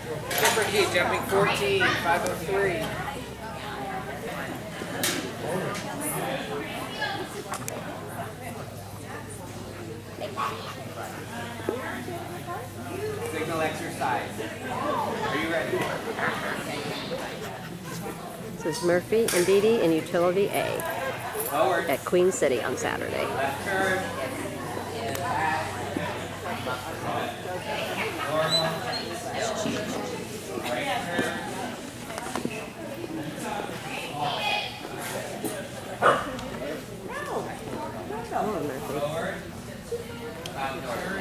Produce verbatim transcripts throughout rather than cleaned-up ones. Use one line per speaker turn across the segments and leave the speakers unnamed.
Different heat, jumping fourteen, five oh three. Signal exercise. Are you ready?
This is Murphy and Didi in Utility A
Forward.
at Queen City on Saturday.
Left turn. Normal. Right turn.
Come on, Murphy.
Forward. Turn.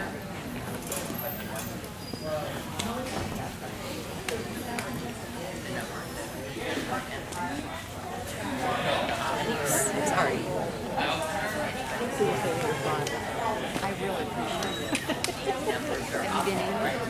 Sorry.
I really appreciate it. Have you been in?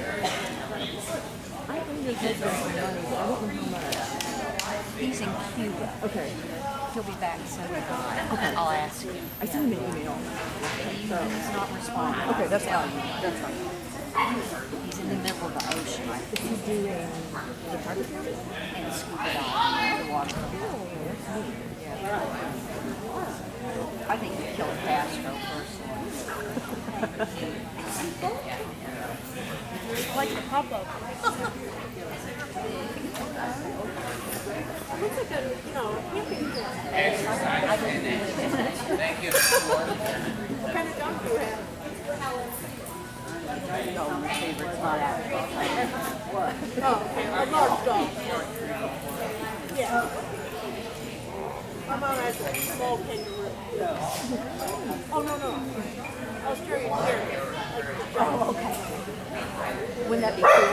I think they did some money. I don't know how much. He's in Cuba.
Okay.
He'll be back soon.
Okay.
I'll ask him.
I sent him an email.
He's not responding.
Okay, that's
I'll
fine.
tell you.
That's fine.
He's in the middle of the ocean, I
Is
think,
he doing photography?
and scuba diving. The water. I think he killed Castro personally.
Like a pop-up. Looks like a, you know, camping trip.
Exercise. Thank you.
What kind of dog do you have?
No, my favorite's not actual. What?
Oh, okay. A large dog. Yeah. My mom has a small kangaroo. Oh, no, no. Australian Terrier.
Oh, okay. Wouldn't that be cool?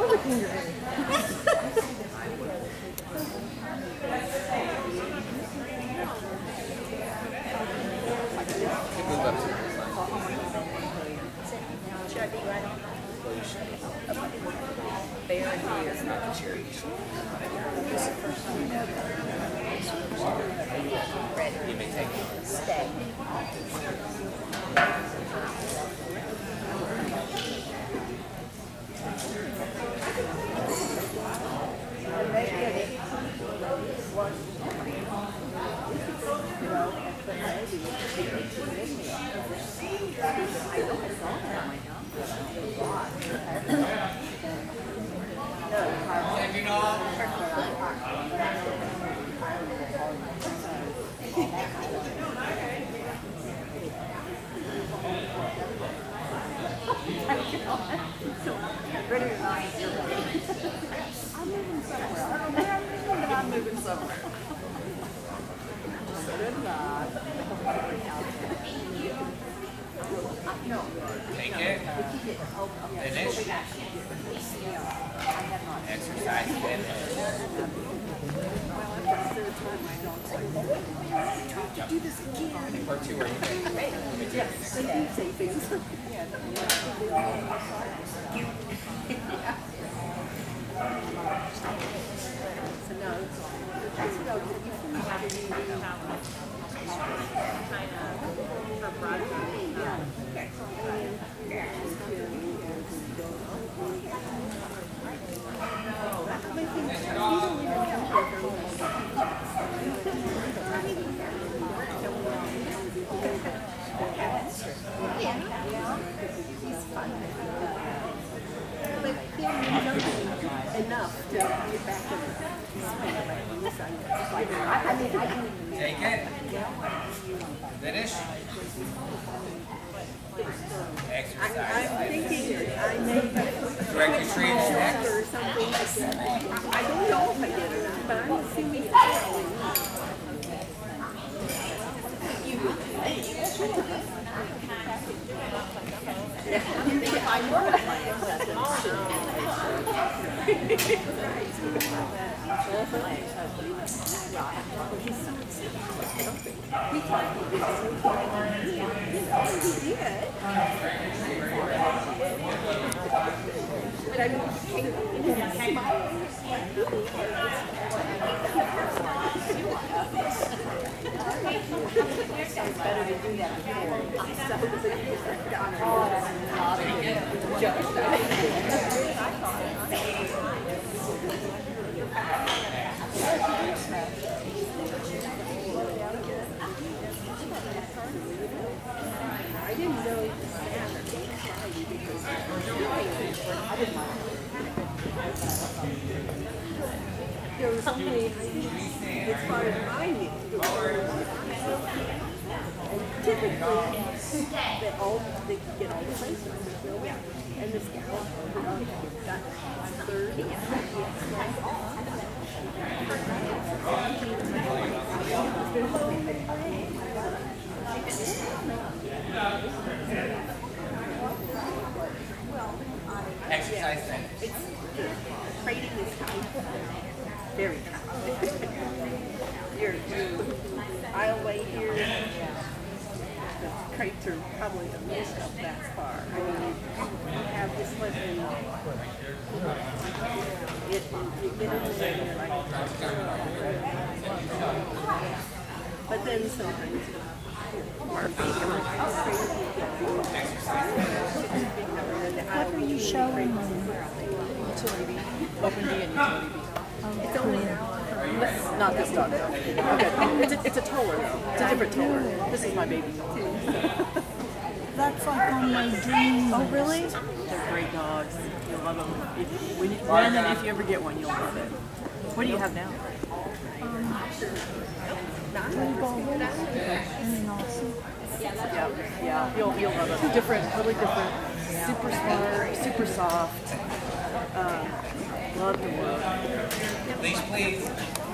Bear and deer is not the cherry. This is the first time you know that. Ready? You may take it.
Stay.
Standing off.
Ready or not, you're ready. I'm moving somewhere. I don't know where I'm moving, but I'm moving somewhere.
Take it. Finish. Exercise. Finish.
Do this again.
Part two, are you ready?
Yes, they do say things. So no, that's what I was enough to get back to
Take it. Finish. Exercise.
I'm thinking I may
Direct retreat is next.
or something like that. I don't know if I did or not, but I'm assuming it's you would think. If I were he did. But I mean,
It's better to do that before.
I I didn't like it. There was somebody, as far as I knew, and typically, they all, they get all the placements filled out. And this gal got third.
Exercise then.
It's the trading is tight. Very tight. You're, you're aisle way here. The crates are probably the most up that far. I mean, you have this much in it, you get in there and you're like, but then sometimes Murphy,
What are you showing me?
Utility B. Open B and utility B. It's only an hour. Not this dog though. Okay. It's a, it's a toller though. It's a different toller. This is my baby.
That's like on my dream.
Oh really? They're great dogs. You'll love them. If, when you, when and if you ever get one, you'll love it. What do you have now?
Three bowls and then also.
Yeah, yeah. You'll you'll love them. Different, totally different. Super smart, super soft. Um, love to work.
Please, please.